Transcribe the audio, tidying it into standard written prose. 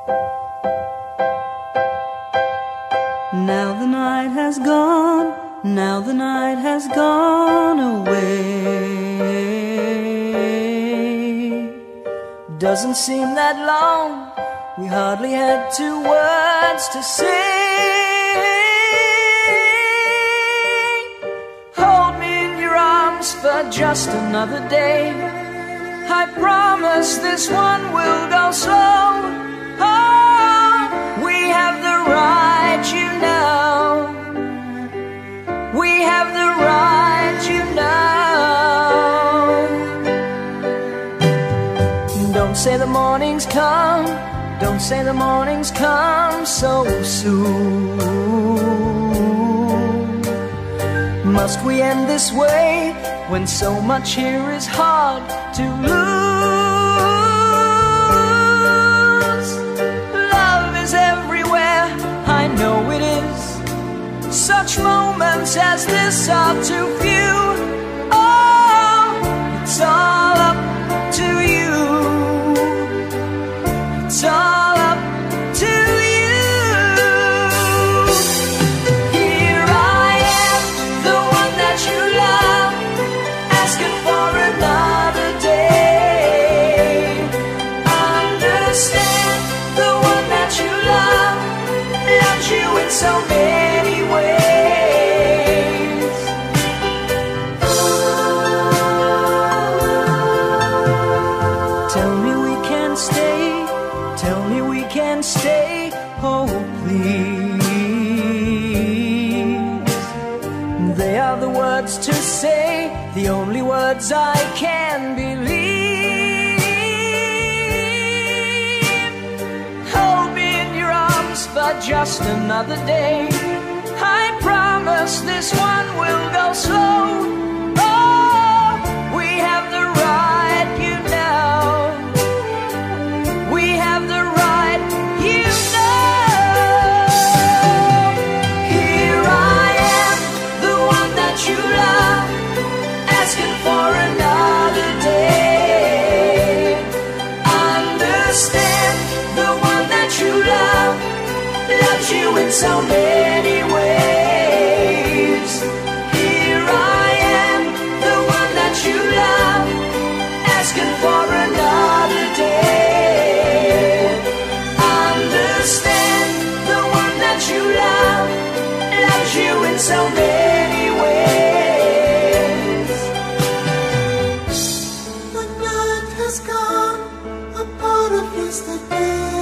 Now the night has gone, now the night has gone away. Doesn't seem that long, we hardly had 2 words to say. Hold me in your arms for just another day. I promise this one will go slow. Oh, we have the right, you know. We have the right, you know. Don't say the morning's come, don't say the morning's come so soon. Must we end this way when so much here is hard to lose? Love is everywhere, I know it is. Such moments as this are too few. Oh, it's all up to you. It's all up to you. Here I am, the one that you love, asking for another day. Understand, the one that you love loves you in so many ways. Tell me we can stay, tell me we can stay, oh please. They are the words to say, the only words I can believe. Hold me in your arms for just another day. I promise this one will go slow. Oh, we have the right, you know. We have the right, you know. Here I am, the one that you love, asking for another day. Understand, the one that you love loves you in so many ways. Here I am, the one that you love, asking for another day. Understand, the one that you love loves you in so many ways. The night has gone, a part of yesterday.